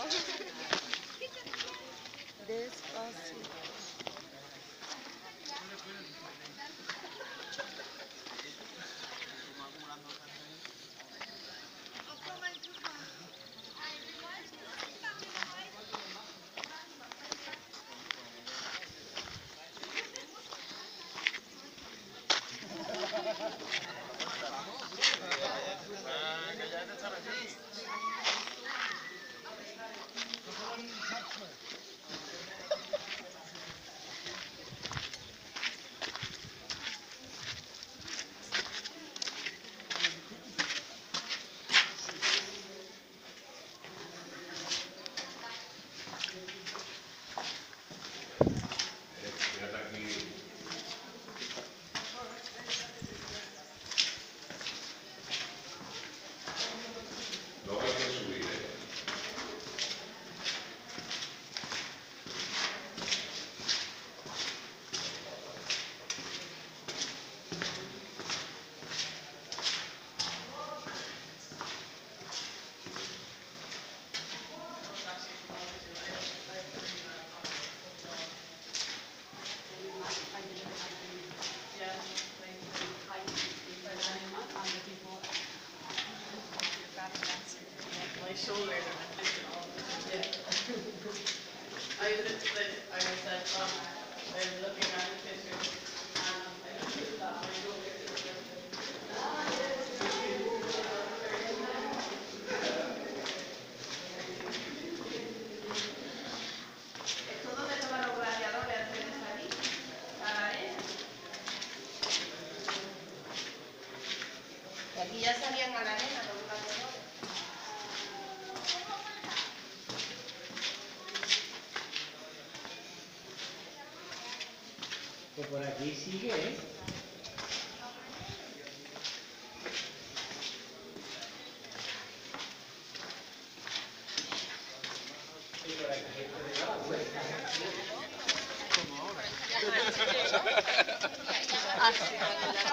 Despacito. Luego hay que subir, ¿eh? My shoulders are not lifting all the time. Yeah. I was like, oh, I was looking at the picture and I noticed that my shoulders are lifting. ¿Esto dónde estaban los gladiadores antes de salir? ¿A la arena? Y aquí ya salían a la arena los gladiadores. Que por aquí sigue, ¿eh? Y por aquí gente de la vuelta. Así.